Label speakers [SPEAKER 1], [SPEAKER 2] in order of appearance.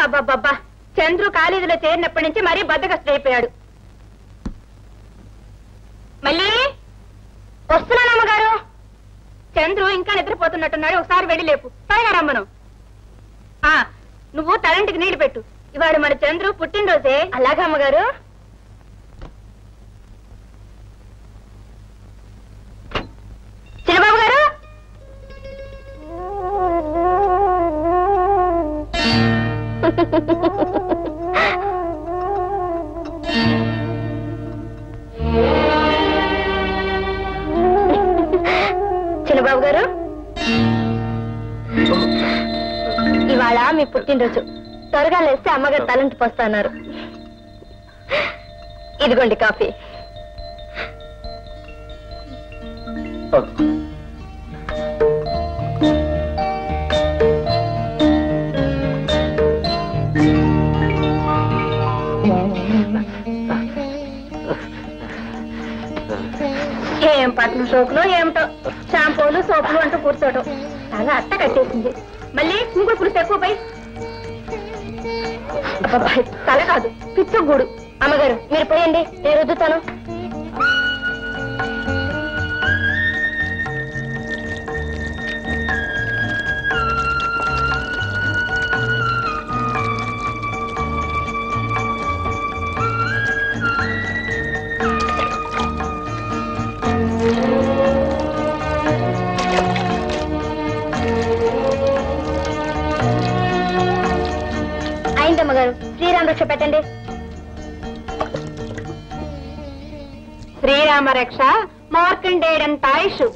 [SPEAKER 1] అబ్బాబ్బా, చంద్రు కాలేజీలో చేరినప్పటి నుంచి మరీ బద్దకస్తుడైపోయాడు. మళ్ళీ వస్తున్నానమ్మగారు. చంద్రు ఇంకా నిద్రపోతున్నట్టున్నాడు, ఒకసారి వెళ్ళి లేపు. త్వరగా రమ్మను. నువ్వు తలంటికి నీళ్లు పెట్టు, ఇవాడు మన చంద్రు పుట్టినరోజే. అలాగే అమ్మగారు. చిన్నబాబు గారు, చిన్నబాబు గారు, ఇవాళ మీ పుట్టినరోజు. త్వరగా లేస్తే అమ్మగారు తలంటి పోస్తున్నారు. ఇదిగోండి కాఫీ. ఏం పట్నం సోకులు ఏమిటో, షాంపూలు సోపులు అంటూ కూర్చోటం. చాలా అట్ట కట్టేసింది. మళ్ళీ కుంకుడు పులుసు ఎక్కువ పై. తల కాదు, పిచ్చు గూడు. అమ్మగారు మీరు పోయండి, నేను రుద్దుతాను. అయిందమ్మగారు, శ్రీరామ రక్ష పెట్టండి. శ్రీరామ రక్ష మార్కండేయుడంత ఆయుష్.